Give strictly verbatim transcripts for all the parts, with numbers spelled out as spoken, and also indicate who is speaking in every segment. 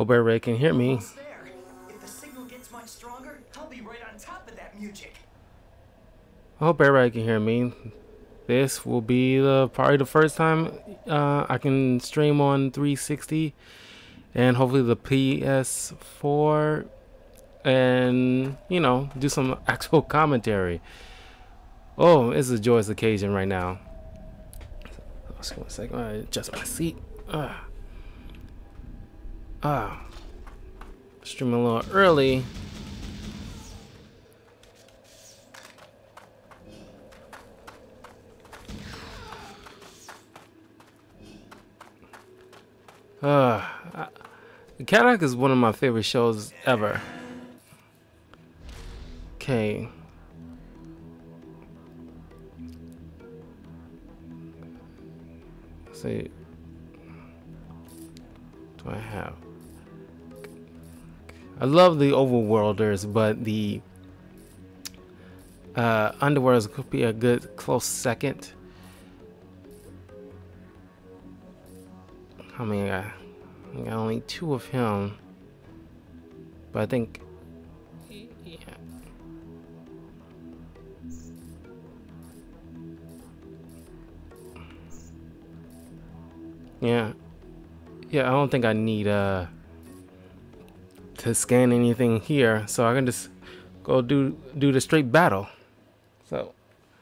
Speaker 1: Hope everybody can hear me.
Speaker 2: Almost there. If the signal gets much stronger, I'll be right on top of that music.
Speaker 1: I hope everybody can hear me. This will be the probably the first time uh, I can stream on three sixty and hopefully the P S four, and you know, do some actual commentary. Oh, it's a joyous occasion right now. Just one second, I adjust my seat. Ah, ah, streaming a little early. Uh, Cadillac is one of my favorite shows ever. Okay. Let's see. What do I have? I love the Overworlders, but the uh, Underworlders could be a good close second. I mean, I, I got only two of him, but I think, yeah. Yeah, yeah, I don't think I need uh to scan anything here, so I can just go do do the straight battle. So.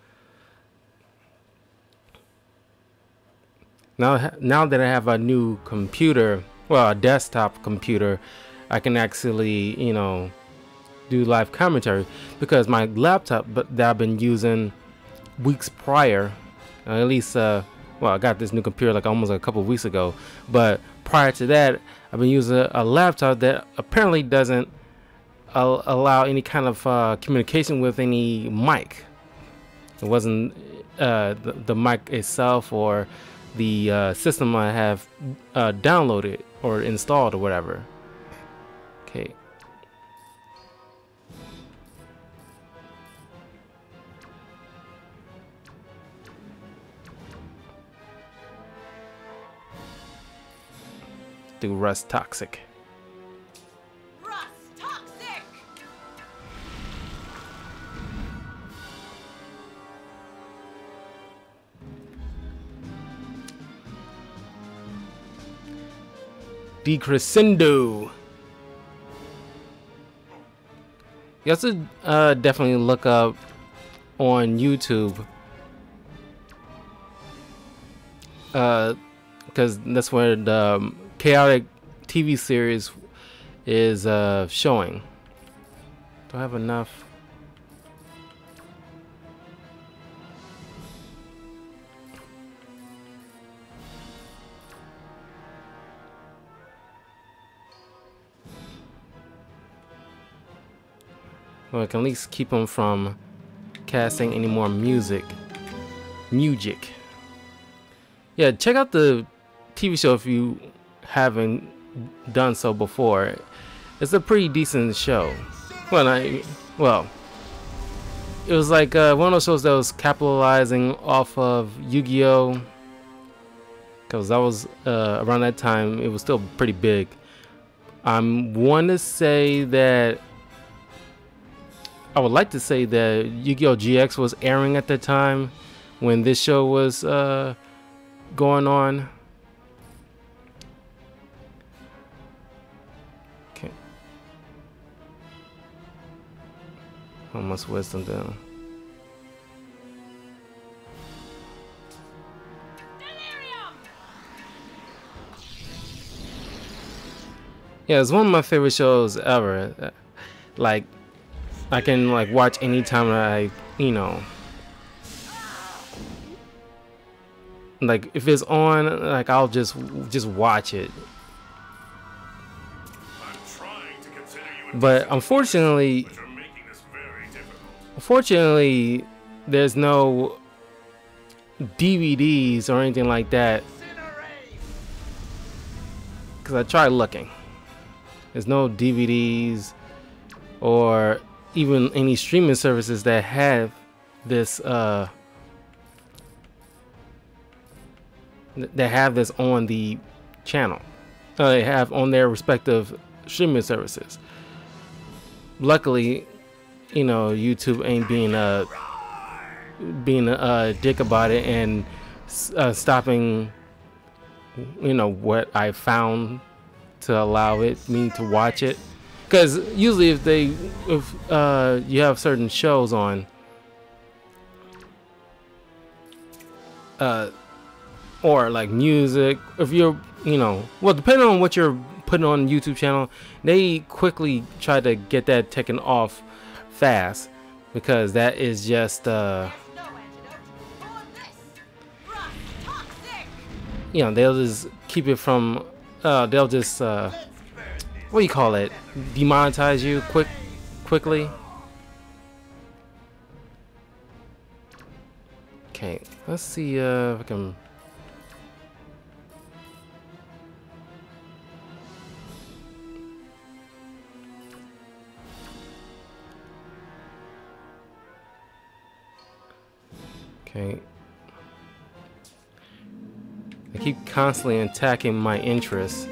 Speaker 1: Now, now that I have a new computer, well, a desktop computer, I can actually, you know, do live commentary, because my laptop but that I've been using weeks prior, uh, at least, uh, well, I got this new computer like almost a couple of weeks ago, but prior to that, I've been using a, a laptop that apparently doesn't uh, allow any kind of uh, communication with any mic. It wasn't uh, the, the mic itself or the uh, system I have uh, downloaded or installed or whatever. Okay. Do Rust Toxic.
Speaker 3: Rust Toxic.
Speaker 1: Decrescendo. You have to uh, definitely look up on YouTube, uh, because that's where the um, Chaotic T V series is uh, showing. Do I have enough? Well, I can at least keep them from casting any more music. Music. Yeah, check out the T V show if you haven't done so before. It's a pretty decent show. Well, I, well, it was like uh, one of those shows that was capitalizing off of Yu-Gi-Oh! Because that was uh, around that time, it was still pretty big. I want to say that I would like to say that Yu-Gi-Oh! G X was airing at the time when this show was uh, going on. Okay. How much wisdom down?
Speaker 3: Delirium.
Speaker 1: Yeah, it's one of my favorite shows ever. Like, I can like watch anytime I, you know, like if it's on, like I'll just just watch it.
Speaker 4: I'm trying to consider you
Speaker 1: But unfortunately,
Speaker 4: but you're making this very difficult.
Speaker 1: unfortunately, there's no D V Ds or anything like that. Because I tried looking. There's no D V Ds or even any streaming services that have this uh that have this on the channel. uh, they have on their respective streaming services. Luckily, you know, YouTube ain't being a being a, a dick about it and uh, stopping, you know, what I found to allow it me to watch it. Because usually, if they if uh, you have certain shows on, uh, or like music, if you're, you know, well, depending on what you're putting on YouTube channel, they quickly try to get that taken off fast, because that is just uh
Speaker 3: No antidote for this. Rust toxic.
Speaker 1: you know, they'll just keep it from uh they'll just uh what do you call it, demonetize you quick quickly. Okay, let's see uh if I can. Okay. I keep constantly attacking my interests.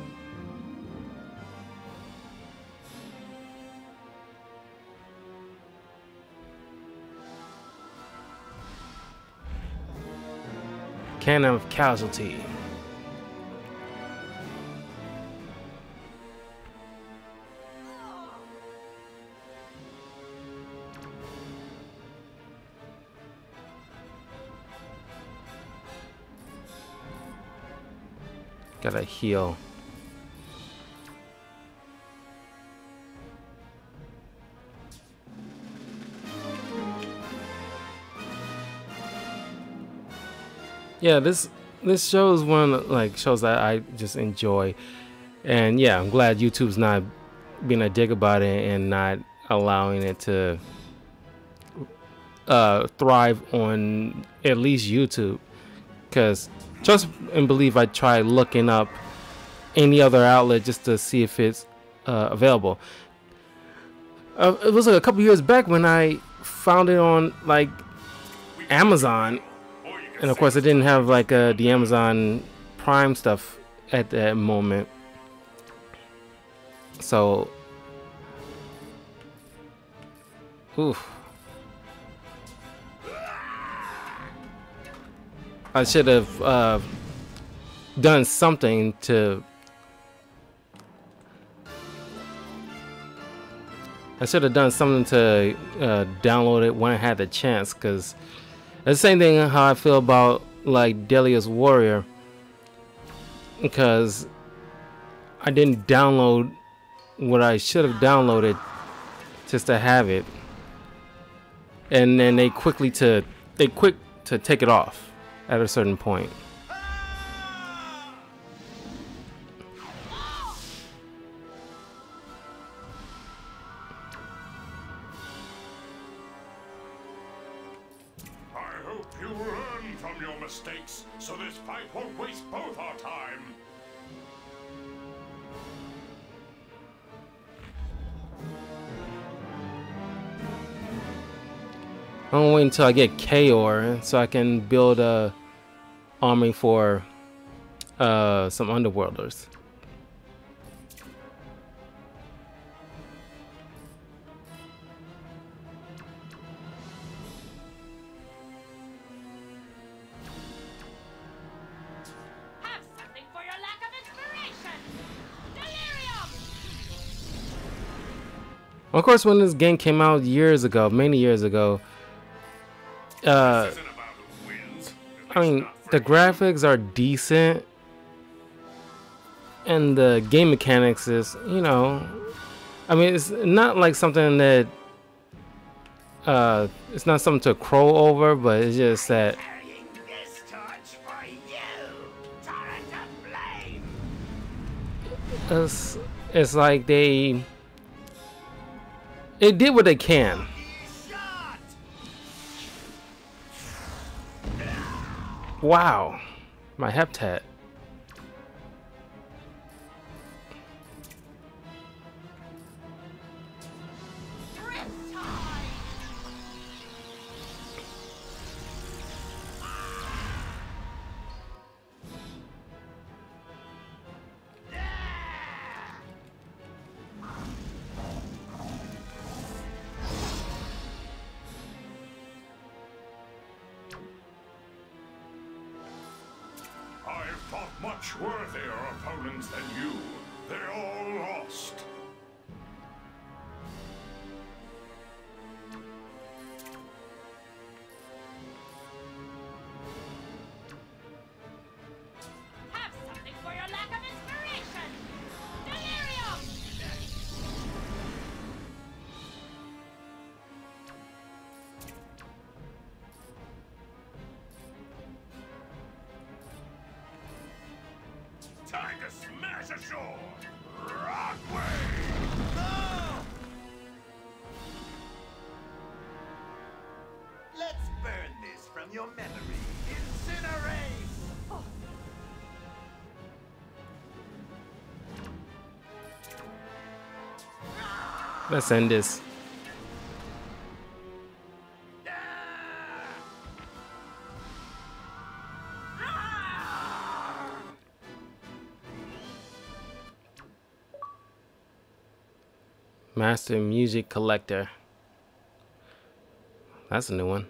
Speaker 1: Can of casualty. Gotta heal. Yeah, this this show is one of, like, shows that I just enjoy, and yeah, I'm glad YouTube's not being a dick about it and not allowing it to uh, thrive on at least YouTube. Because trust and believe, I tried looking up any other outlet just to see if it's uh, available. Uh, it was like a couple years back when I found it on like Amazon, and of course I didn't have like uh, the Amazon Prime stuff at that moment. So, oof. I should have uh, done something to. I should have done something to uh, download it when I had the chance, because the same thing how I feel about like Delia's Warrior, because I didn't download what I should have downloaded just to have it, and then they quickly to they quick to take it off at a certain point.
Speaker 4: I hope you learn from your mistakes, so this fight won't waste both our time.
Speaker 1: I'm gonna wait until I get Kaor so I can build a army for uh, some Underworlders.
Speaker 3: Have something for your lack of inspiration. Delirium.
Speaker 1: Of course, when this game came out years ago, many years ago, uh,
Speaker 4: This isn't about who wins. At
Speaker 1: I
Speaker 4: least
Speaker 1: mean,
Speaker 4: not for
Speaker 1: the
Speaker 4: me.
Speaker 1: graphics are decent, and the game mechanics is, you know, I mean, it's not like something that, uh, it's not something to crow over, but it's just that
Speaker 2: Carrying this torch for you, torrent of flame.
Speaker 1: it's, it's like they, they did what they can.
Speaker 2: Shot.
Speaker 1: Wow, my heptat.
Speaker 3: Riptide.
Speaker 4: fought much worthier opponents than you. They all lost.
Speaker 3: Have something for your lack of inspiration! Delirium!
Speaker 4: Time to smash ashore! Rockway!
Speaker 2: Let's burn this from your memory. Incinerate!
Speaker 1: Let's end this. Master Music Collector. That's a new one.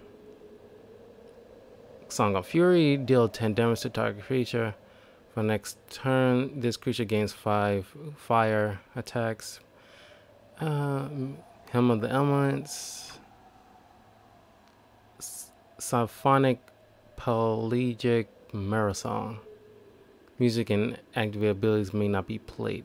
Speaker 1: Song of Fury. Deal ten damage to target creature. For next turn, this creature gains five fire attacks. Um, Hymn of the Elements. S- Symphonic Pelagic Marathon. Music and activate abilities may not be played.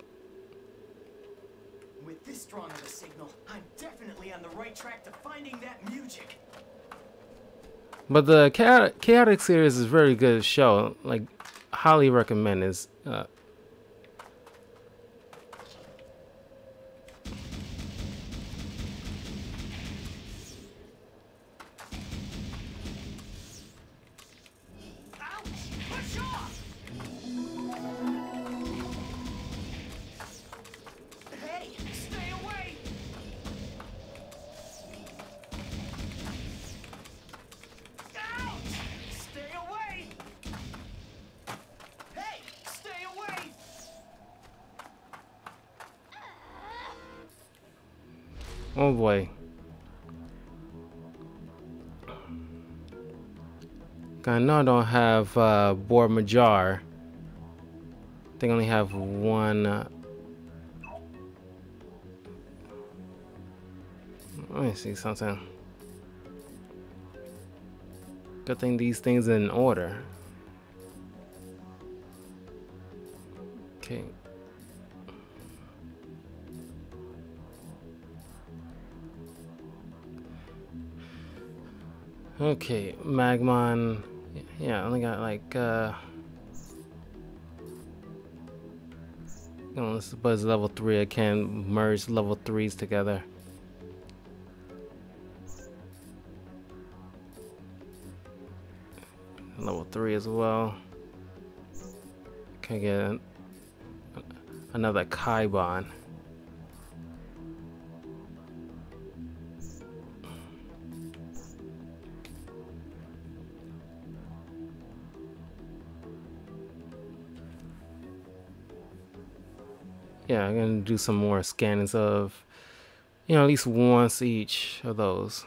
Speaker 2: With this strong of a signal, I'm definitely on the right track to finding that music.
Speaker 1: But the Chaotic, Chaotic series is a very good show. Like, highly recommend. Is uh,
Speaker 2: Ouch! Push off! Hey, stay away! Ouch! Stay away! Hey, stay away!
Speaker 1: oh boy. I know I don't have uh, Board Majar. I think I only have one. Uh, let me see something. Good thing these things are in order. Okay. Okay, Magmon. Yeah, I only got like uh oh, this is level three. I can merge level threes together. Level three as well. Can get an, another Kaibon. Yeah, I'm gonna do some more scannings of, you know, at least once each of those.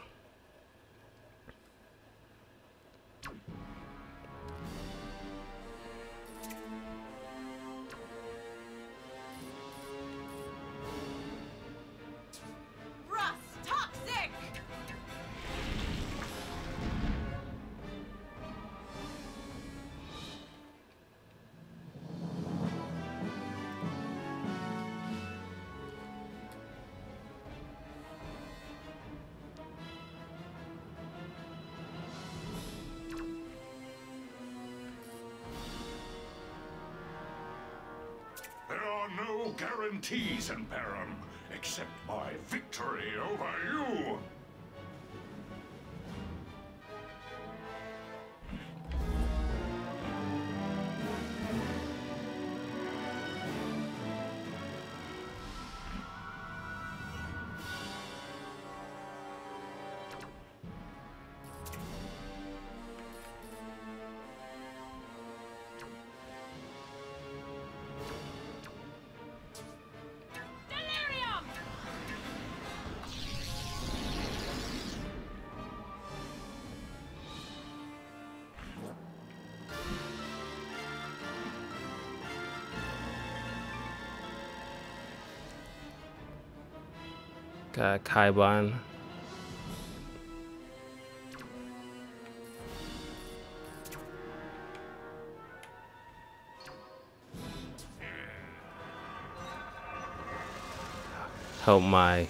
Speaker 3: Rust toxic!
Speaker 4: There are no guarantees in Param, except my victory over you!
Speaker 3: Delirium!
Speaker 1: Got Kaiban. Help my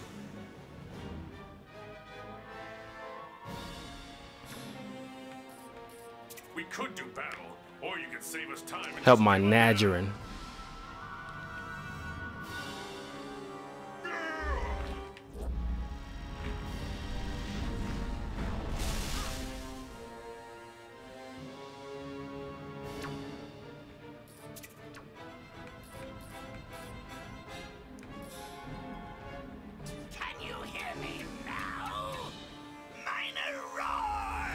Speaker 4: We could do battle, or you could save us time. and
Speaker 1: help
Speaker 4: just
Speaker 1: my
Speaker 4: give up now.
Speaker 1: Nadgerin.
Speaker 2: Can you hear me now? Minor roar!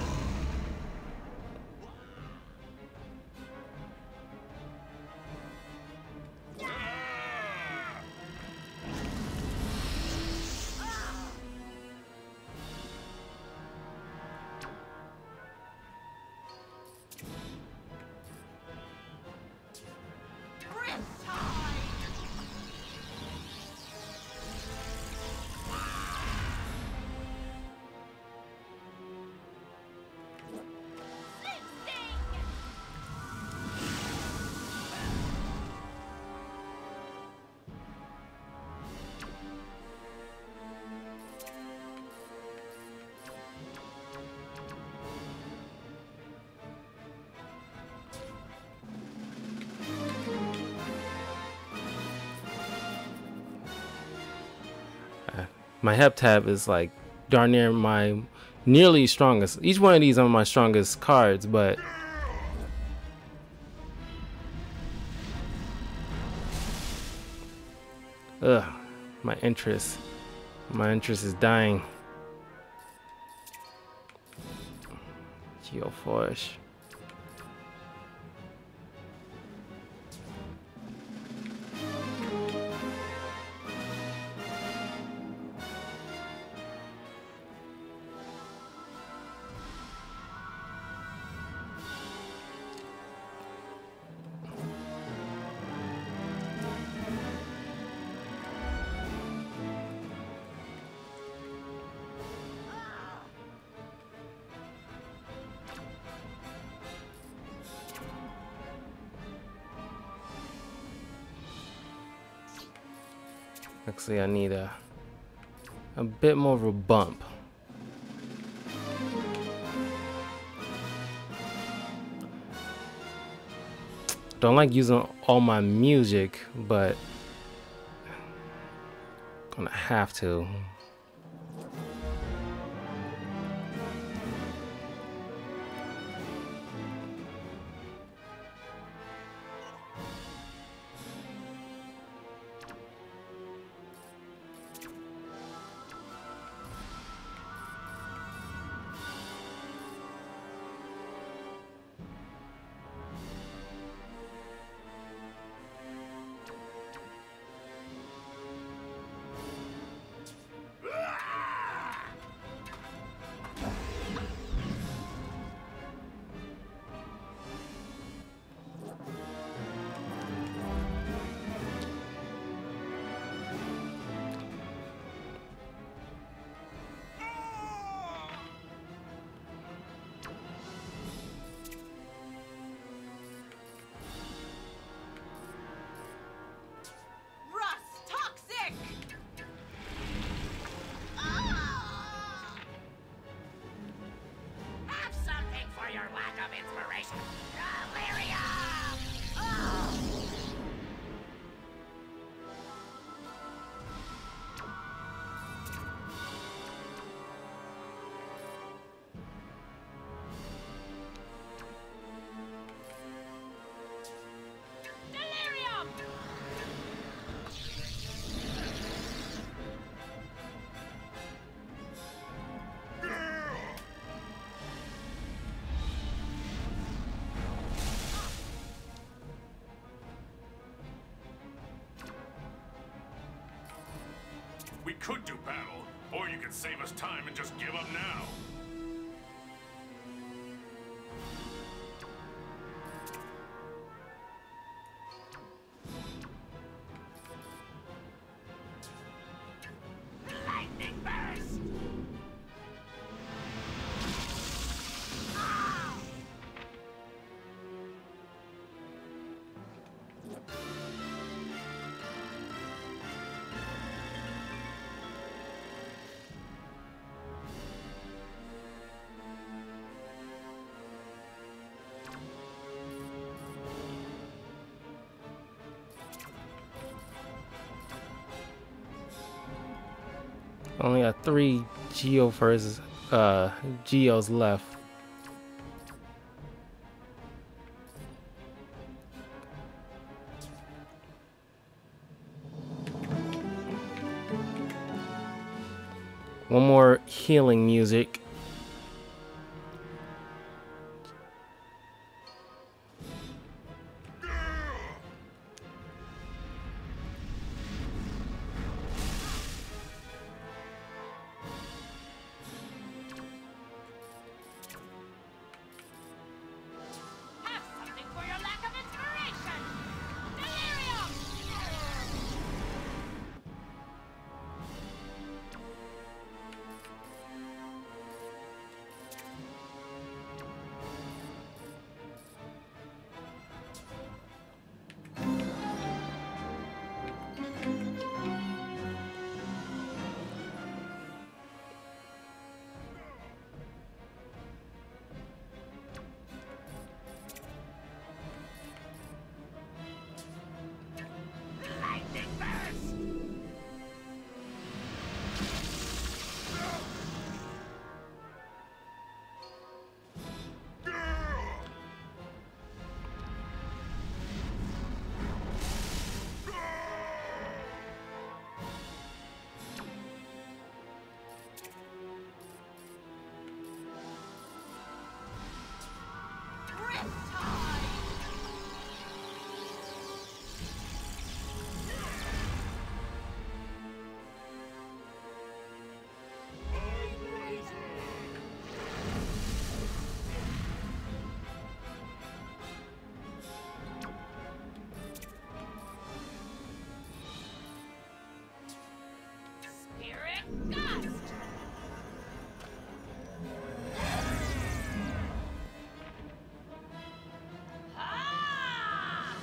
Speaker 1: My Heptab is like darn near my nearly strongest. Each one of these are my strongest cards, but ugh, my interest, my interest is dying. Geoforce. Actually, I need a a bit more of a bump. Don't like using all my music, but gonna have to.
Speaker 4: We could do battle, or you could save us time and just give up now.
Speaker 1: Only got three Geo versus uh Geos left. One more healing music.
Speaker 3: Have something for your lack of inspiration! Delirium! Lightning burst! Riptide! Spirit Gust! Ah!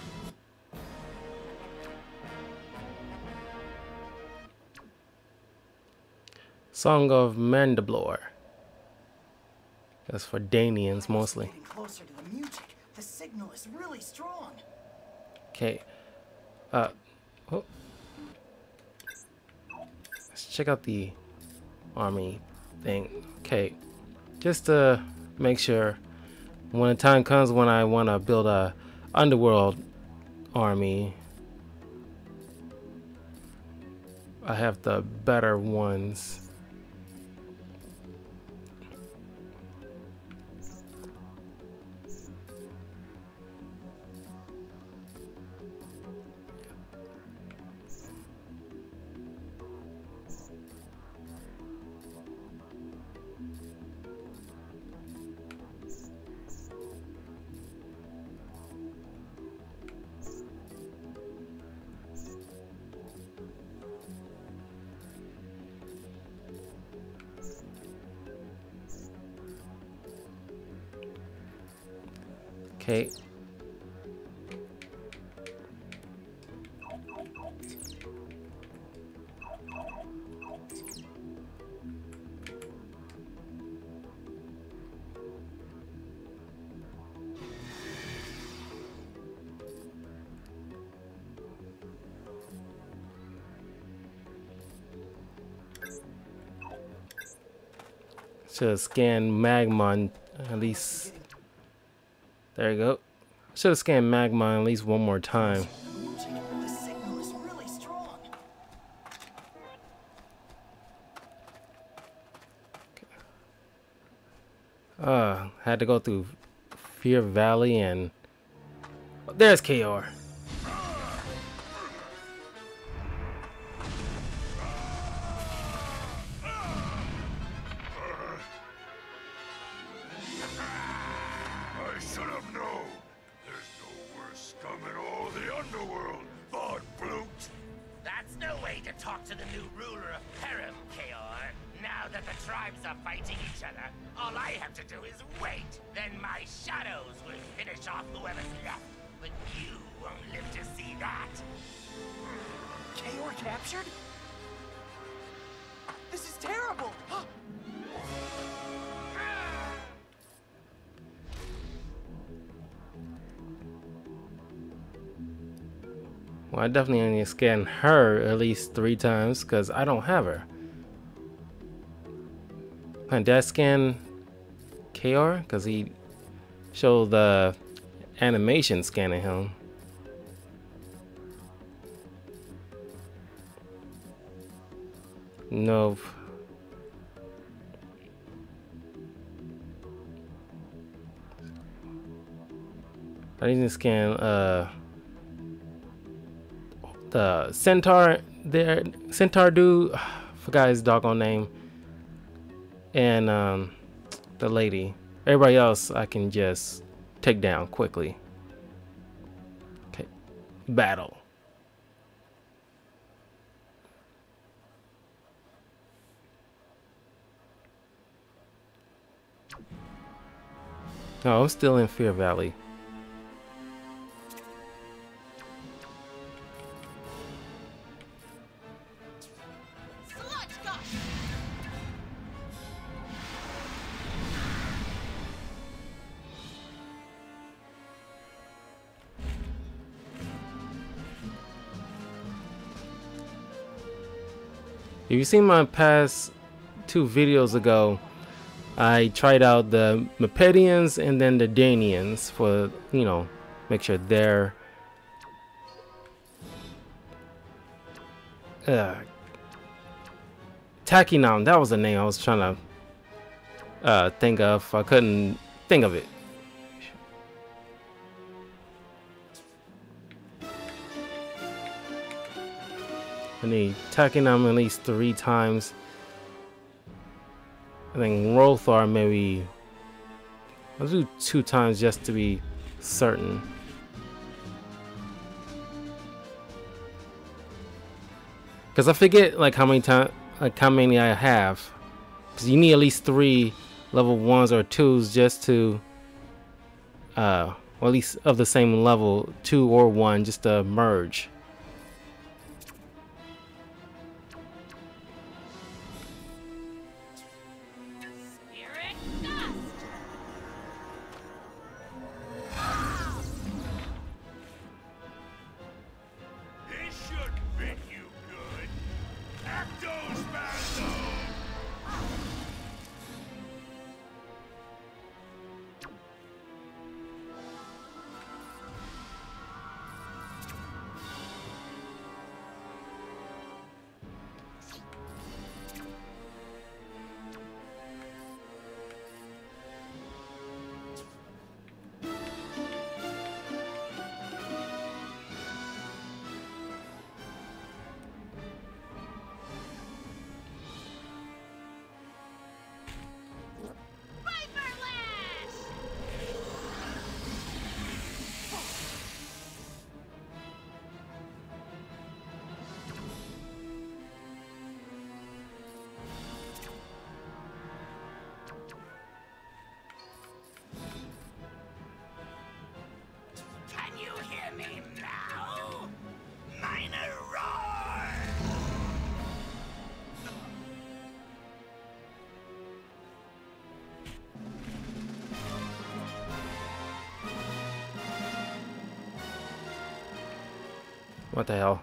Speaker 1: Song of Mandiblor. That's for Danians mostly.
Speaker 2: Getting closer to the music. The signal is really strong.
Speaker 1: Okay. Uh. Oh. Let's check out the army thing. Okay. Just to make sure, when the time comes when I want to build a underworld army, I have the better ones. Okay. Should scan magma at least. There you go. Should have scanned magma at least one more time.
Speaker 2: The music. The signal is really strong.
Speaker 1: Uh, had to go through Fear Valley and oh, there's K R.
Speaker 4: I should have known. There's no worse scum in all the underworld, Von Flute.
Speaker 5: That's no way to talk to the new ruler of Perim, K R. Now that the tribes are fighting each other, all I have to do is wait. Then my shadows will finish off whoever's left. But you won't live to see that.
Speaker 2: Kaor captured? This is terrible!
Speaker 1: Well, I definitely need to scan her at least three times because I don't have her. And did I scan K R? Because he showed the animation scanning him. Nope. I didn't scan uh the centaur there, centaur dude. Forgot his doggone name. And um, the lady. Everybody else I can just take down quickly. Okay, battle. No, I'm still in Fear Valley. If you've seen my past two videos ago, I tried out the Mepedians and then the Danians for, you know, make sure they're uh, Tachynam, that was the name I was trying to uh, think of. I couldn't think of it. I need Tachynam at least three times. I think Rolthar maybe. I'll do two times just to be certain. Cause I forget like how many time, like how many I have. Cause you need at least three level ones or twos just to, uh, or at least of the same level, two or one, just to merge. What the hell?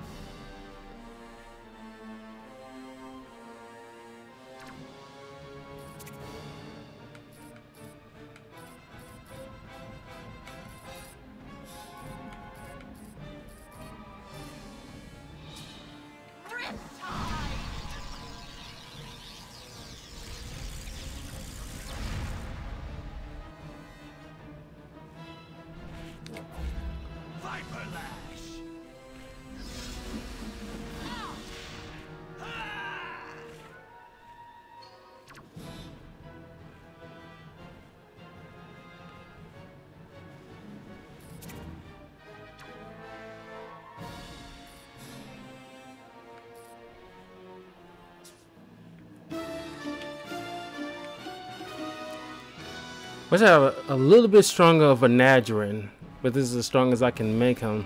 Speaker 1: Wish I have a, a little bit stronger of a Nadrin, but this is as strong as I can make him.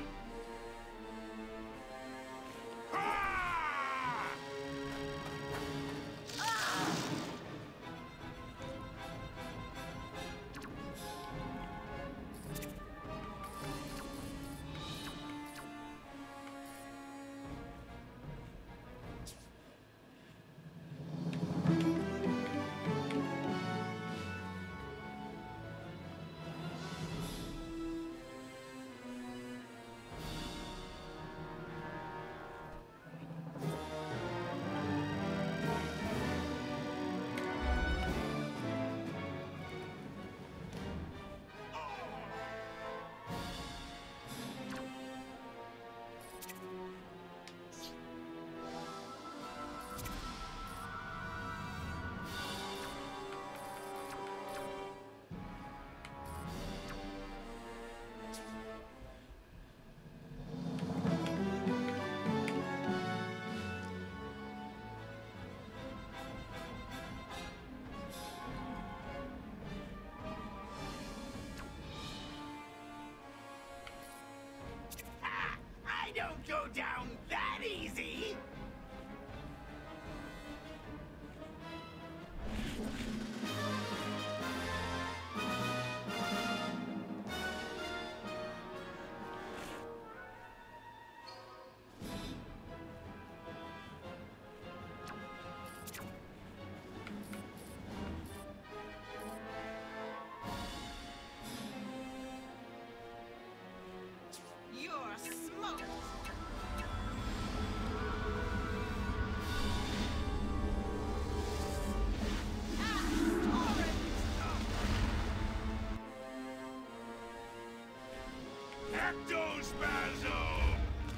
Speaker 4: Ectospasm!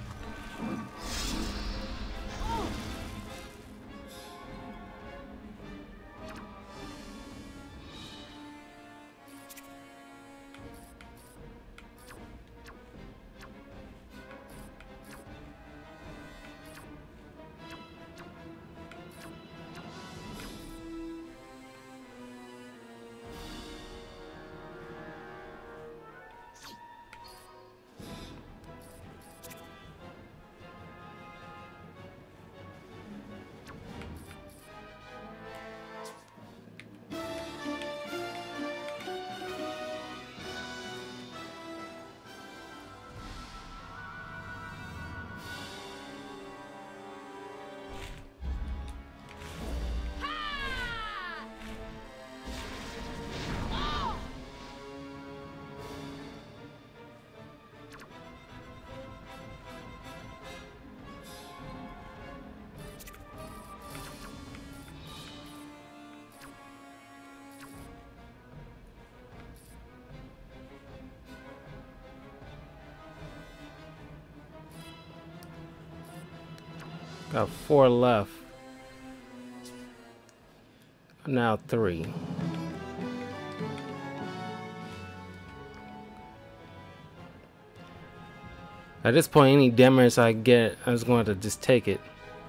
Speaker 1: Got four left. Now three. At this point, any damage I get, I'm just going to just take it.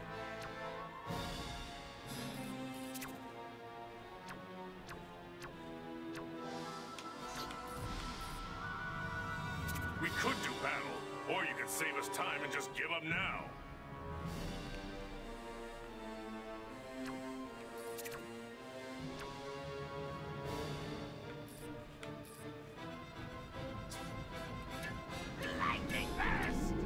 Speaker 4: We could do battle, or you could save us time and just give up now.
Speaker 5: Lightning burst!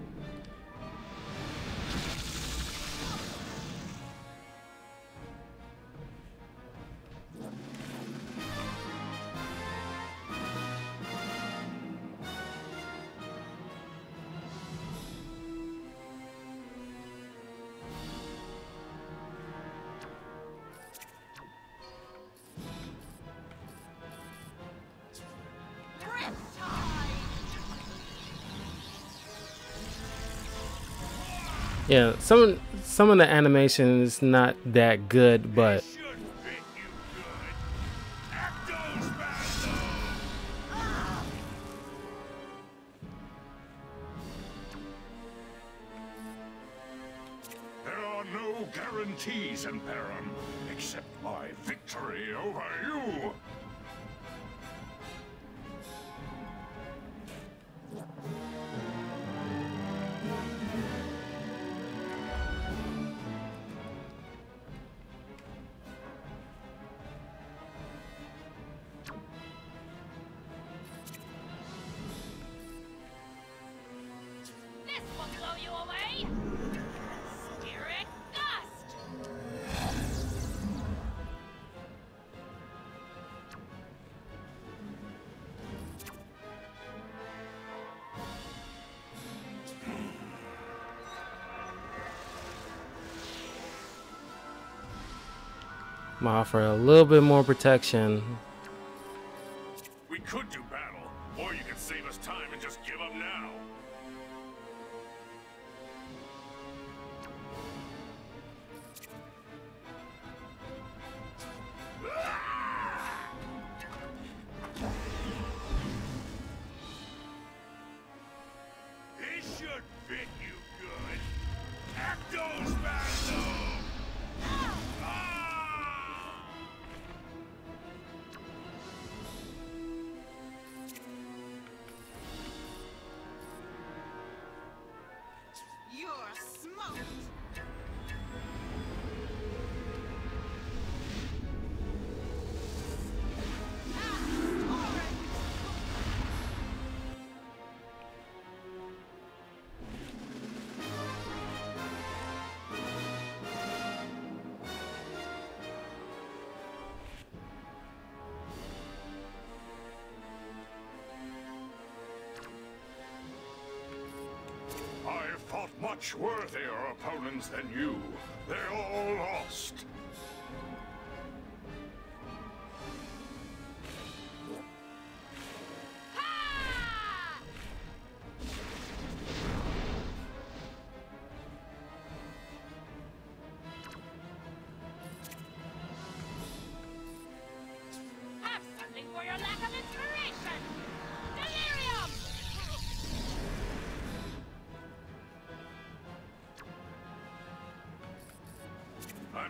Speaker 1: Yeah, some some of the animation is not that good, but
Speaker 4: Should fit you good. Ectospasm! There are no guarantees in Param, except my victory over you.
Speaker 3: This will blow you away! Spirit Gust!
Speaker 1: I'm gonna offer a little bit more protection.
Speaker 4: We could do battle, or you could save us time and just give up now. This should fit you good. Ectospasm! Ah!
Speaker 6: You're smoked!
Speaker 4: I've fought much worthier opponents than you. They're all lost.
Speaker 3: Ha!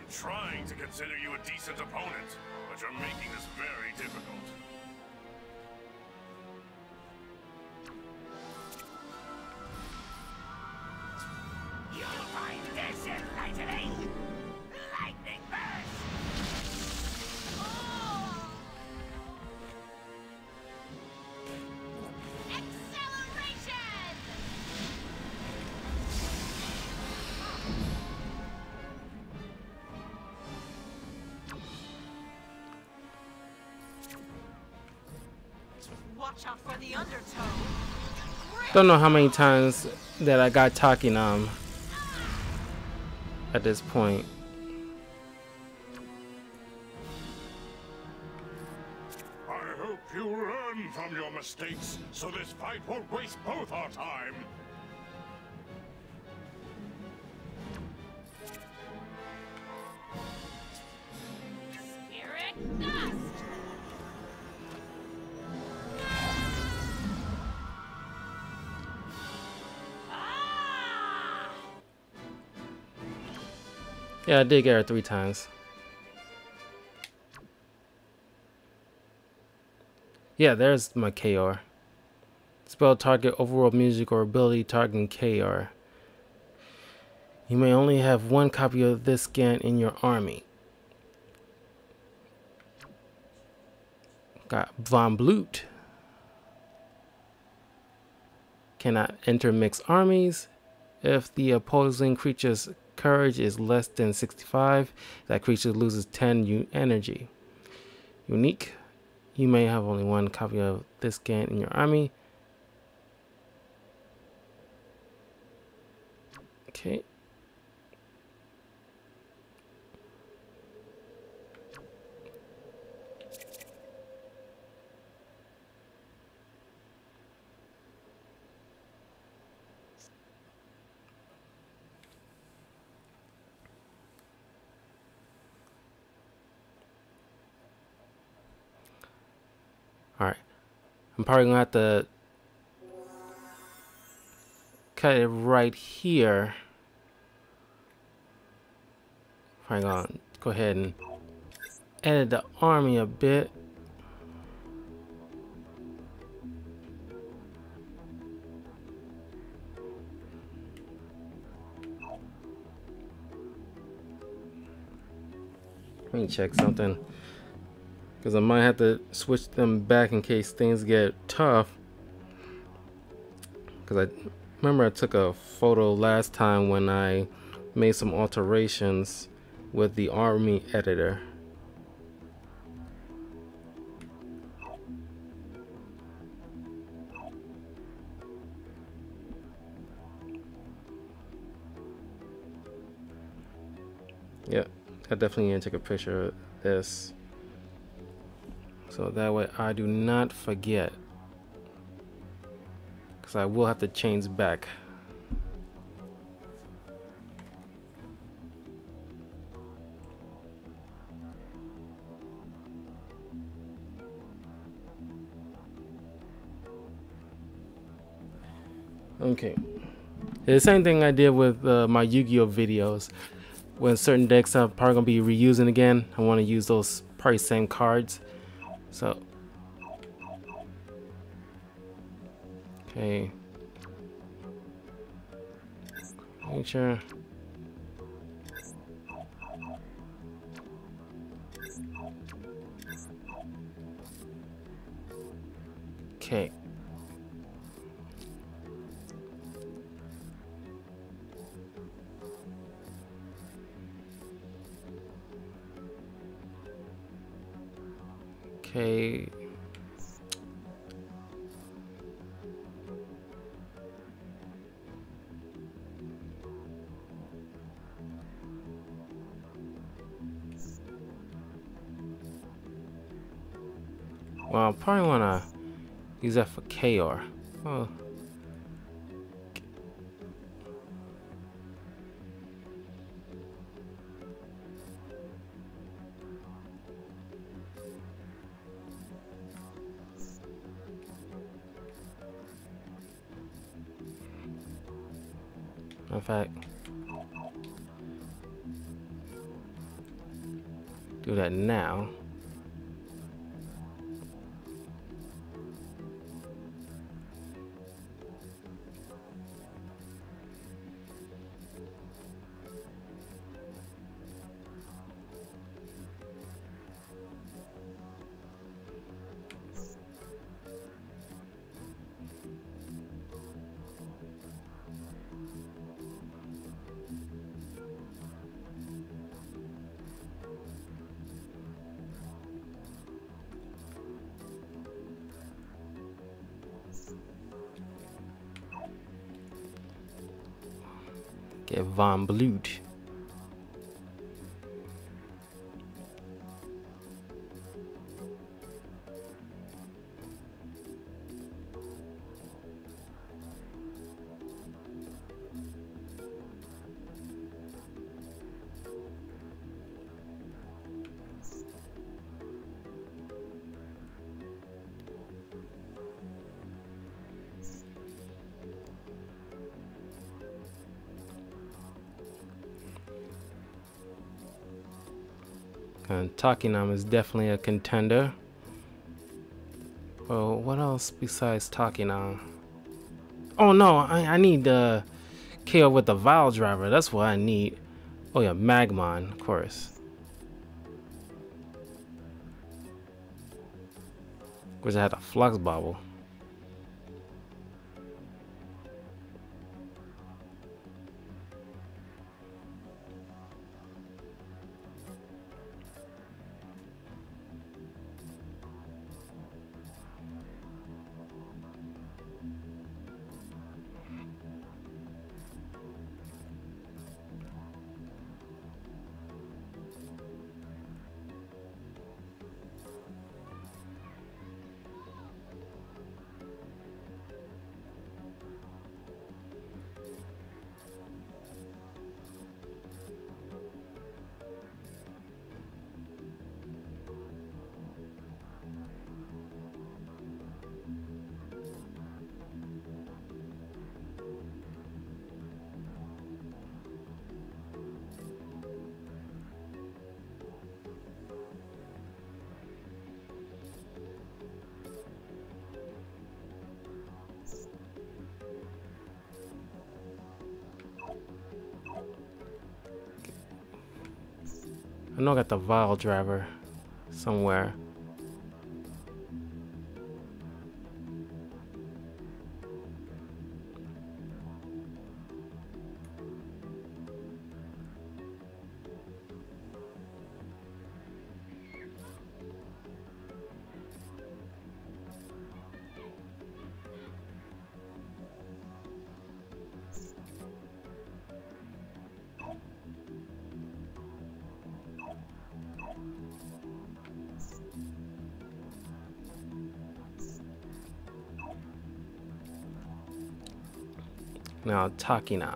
Speaker 4: I'm trying to consider you a decent opponent, but you're making this very difficult.
Speaker 5: You'll find this enlightening! Lightning burst!
Speaker 3: Acceleration!
Speaker 6: Watch out for the undertow.
Speaker 1: Don't know how many times that I got talking um at this point.
Speaker 4: I hope you learn from your mistakes, so this fight won't waste both our time.
Speaker 3: Spirit dust! Ah!
Speaker 1: Yeah, I did get her three times. Yeah, there's my K R. Spell target overworld music or ability targeting K R. You may only have one copy of this scan in your army. Got Von Blut. Cannot intermix armies. If the opposing creature's courage is less than sixty-five, that creature loses ten u energy. Unique. You may have only one copy of this scan in your army. Okay. Alright, I'm probably gonna have to cut it right here. Probably gonna go ahead and edit the army a bit. Let me check something. Because I might have to switch them back in case things get tough. Because I remember I took a photo last time when I made some alterations with the army editor. Yep, I definitely need to take a picture of this. So that way I do not forget, because I will have to change back. Okay, the same thing I did with uh, my Yu-Gi-Oh videos. When certain decks I'm probably gonna be reusing again, I want to use those probably same cards. So, okay, make sure. Okay. Okay. Well, I probably want to use that for K R. Oh. In fact, do that now. Get Von Blut. And Takinam is definitely a contender. Well, what else besides Takinam? Oh no, I, I need uh, K O with the Vile Driver. That's what I need. Oh yeah, Magmon, of course. Of course, I had a Flux Bobble. I know I got the Vile Driver somewhere. Now Takina.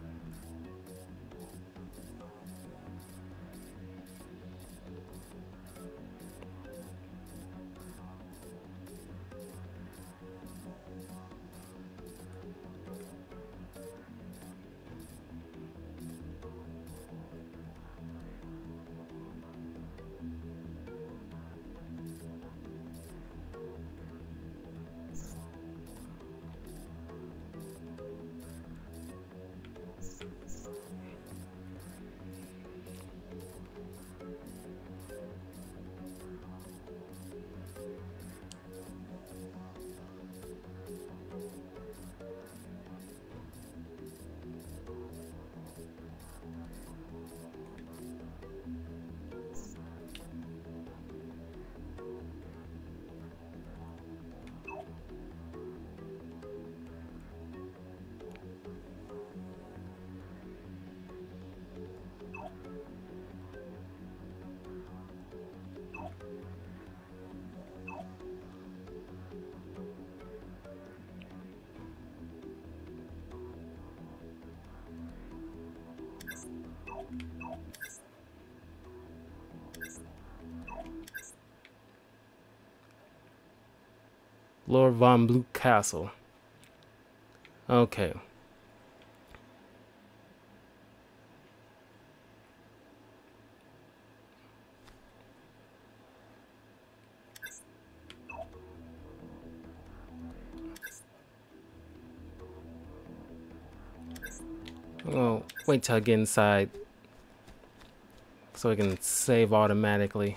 Speaker 1: Lord Von Blut Castle. Okay. Well, wait till I get inside so I can save automatically.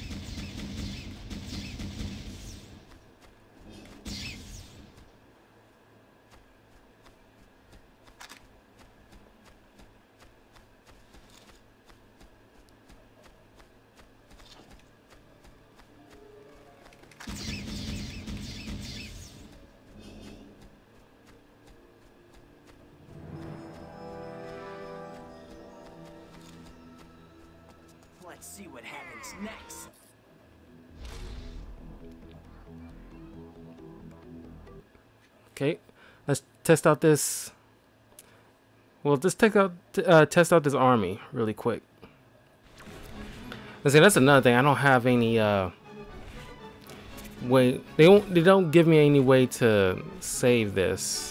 Speaker 2: Let's see what happens next.
Speaker 1: Okay, let's test out this. Well, let's take out uh, test out this army really quick. Let's see, that's another thing. I don't have any uh, way. They don't. They don't give me any way to save this.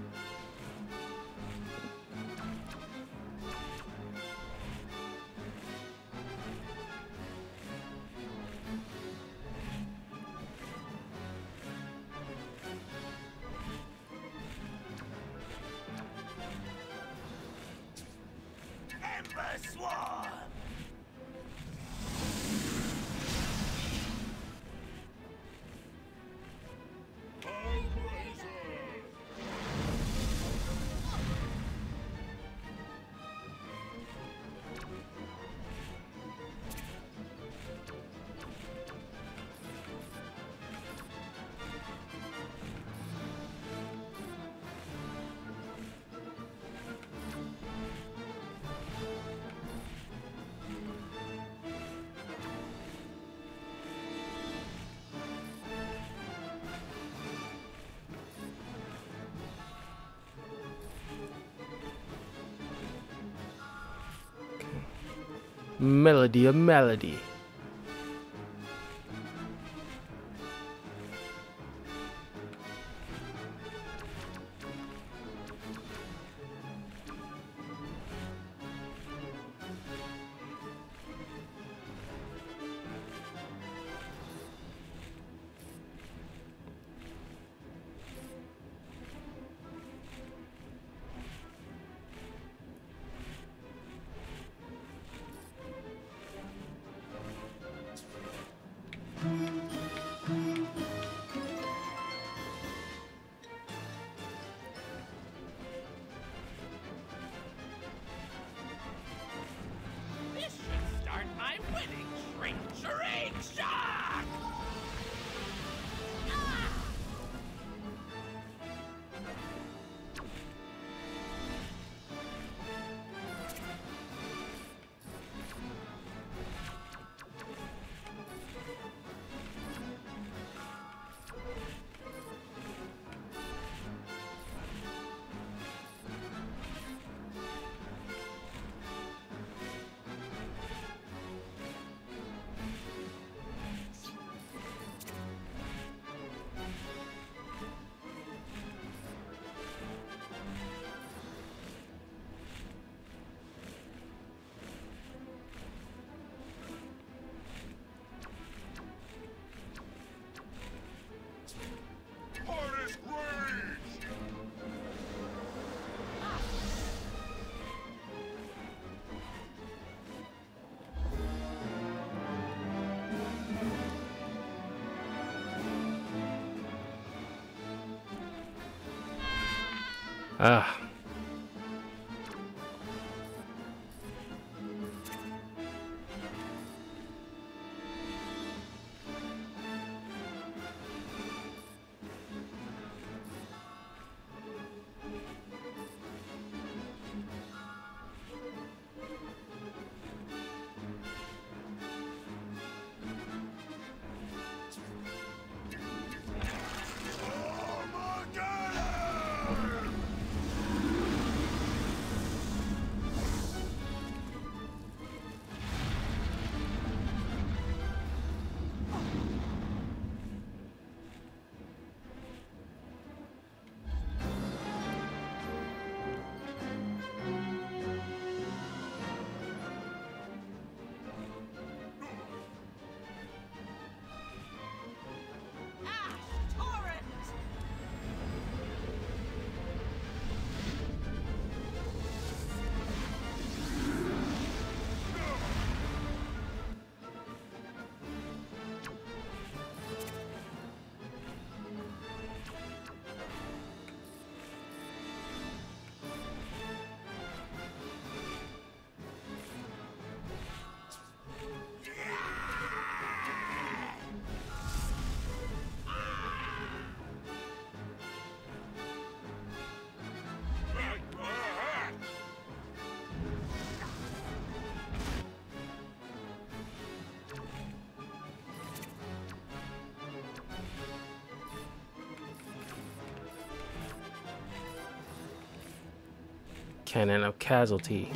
Speaker 5: Ember Swarm!
Speaker 1: Melody, a melody.
Speaker 5: This should start my winning shrink shrink shock! Ah!
Speaker 4: Hardest rage!
Speaker 1: Ah. Cannon of Casualty.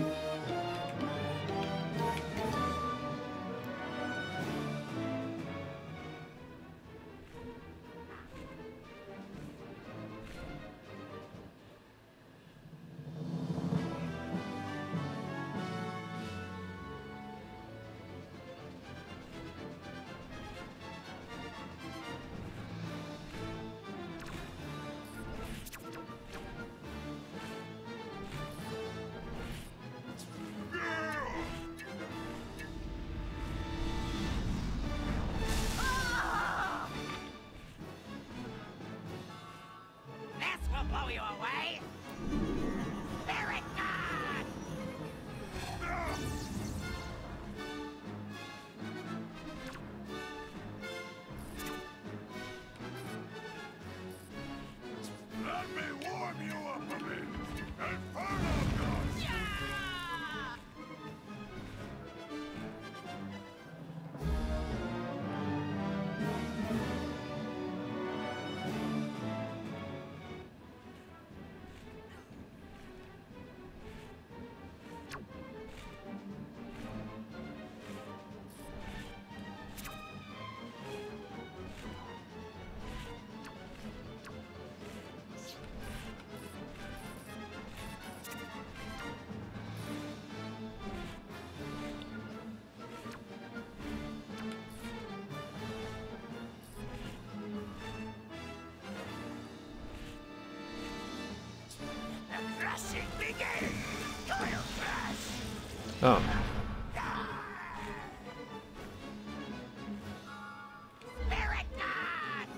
Speaker 5: This will blow you away. Spirit God!
Speaker 4: Let me warm you up a bit. Inferno Gust!
Speaker 5: The crushing begins! Coil crush!
Speaker 1: Oh.
Speaker 5: Spirit God!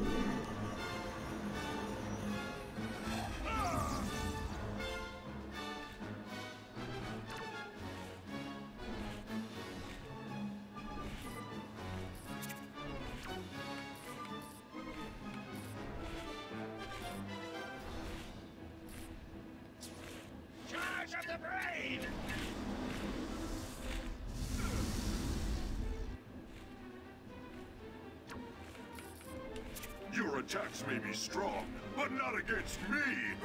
Speaker 5: Charge of the brain!
Speaker 4: Your attacks may be strong, but not against me!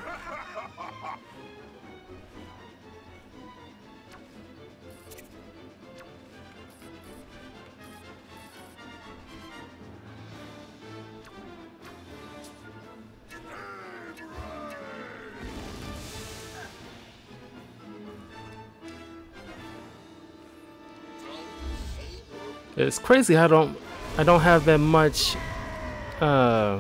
Speaker 1: It's crazy how I don't I don't have that much uh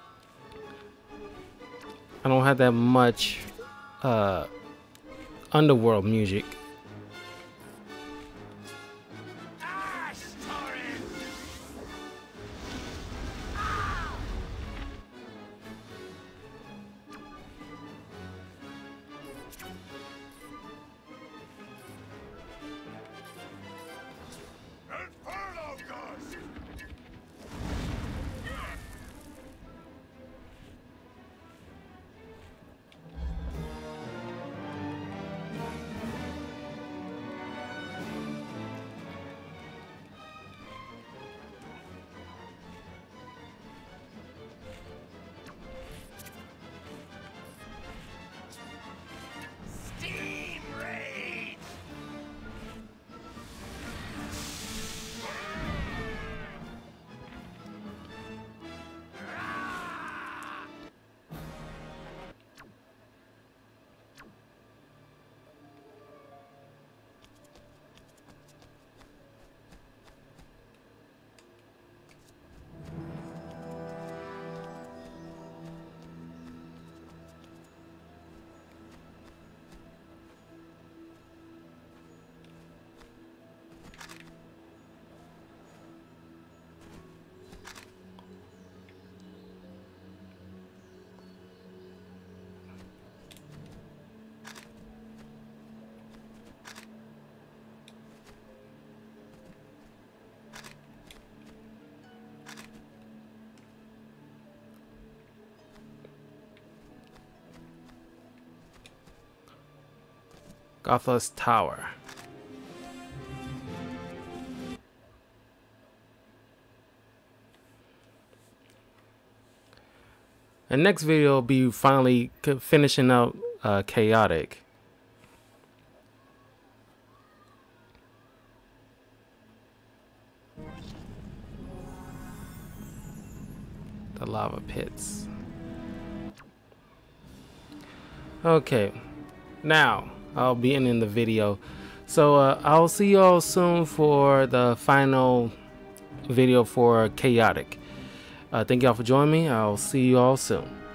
Speaker 1: I don't have that much uh underworld music.
Speaker 5: Ash Torrent!
Speaker 4: Inferno Gust!
Speaker 5: Steam Rage!
Speaker 1: Gothos Tower. And next video will be finally c- finishing up uh, Chaotic. the lava pits. Okay, now I'll be ending the video. So uh, I'll see y'all soon for the final video for Chaotic. Uh, thank y'all for joining me. I'll see you all soon.